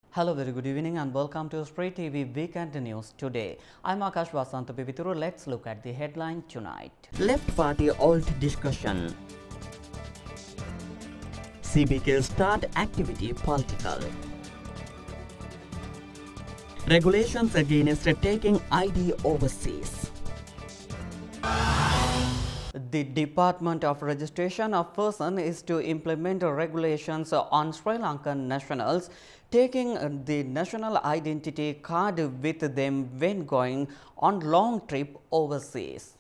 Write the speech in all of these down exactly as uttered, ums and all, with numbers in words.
Hello, very good evening and welcome to Spray T V Weekend News today. I'm Akash Vasantapivituru. Let's look at the headline tonight. Left Party Alt discussion. C B K start activity political. Regulations against taking I D overseas. The Department of Registration of Person is to implement regulations on Sri Lankan nationals taking the national identity card with them when going on long trip overseas.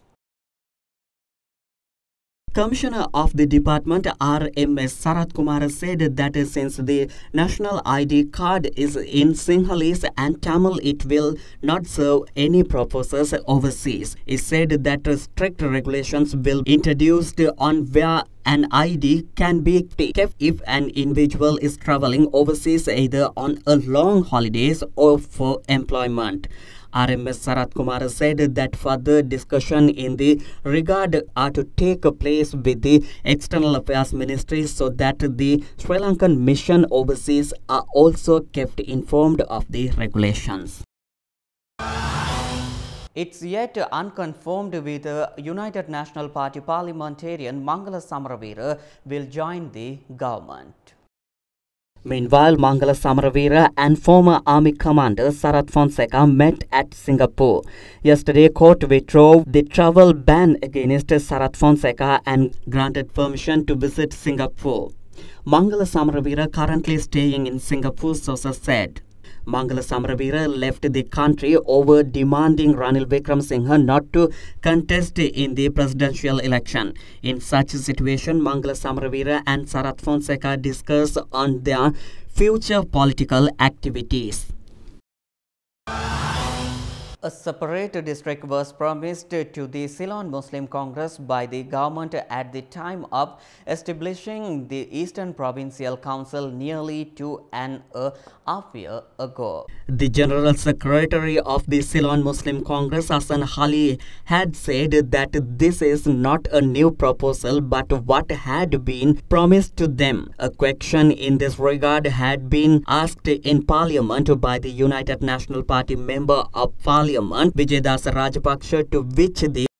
Commissioner of the department R M S Sarath Kumar said that since the national I D card is in Sinhalese and Tamil, it will not serve any purposes overseas. He said that strict regulations will be introduced on where an I D can be kept if an individual is traveling overseas either on a long holidays or for employment. R M S Sarath Kumar said that further discussion in the regard are to take place with the External Affairs Ministry so that the Sri Lankan mission overseas are also kept informed of the regulations. It's yet unconfirmed whether United National Party parliamentarian Mangala Samaravira will join the government. Meanwhile, Mangala Samaravira and former army commander Sarath Fonseca met at Singapore. Yesterday, court withdrew the travel ban against Sarath Fonseca and granted permission to visit Singapore. Mangala Samaravira currently staying in Singapore, sources said. Mangala Samaravira left the country over demanding Ranil Wickremesinghe not to contest in the presidential election. In such a situation, Mangala Samaravira and Sarath Fonseca discuss on their future political activities. A separate district was promised to the Ceylon Muslim Congress by the government at the time of establishing the Eastern Provincial Council nearly two and a half year ago. The General Secretary of the Ceylon Muslim Congress, Hassan Ali, had said that this is not a new proposal but what had been promised to them. A question in this regard had been asked in Parliament by the United National Party member of Parliament Vijay Dasa Rajapaksa, to which the